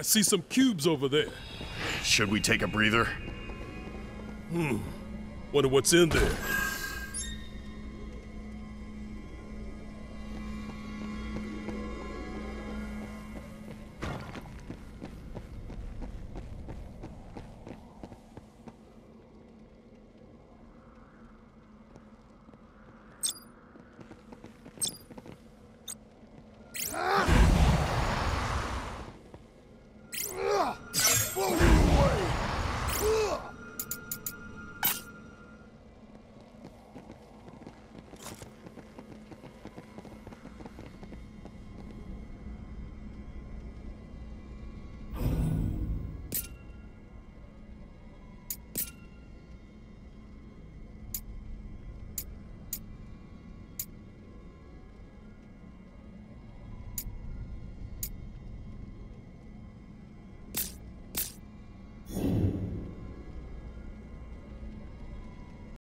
I see some cubes over there. Should we take a breather? Wonder what's in there.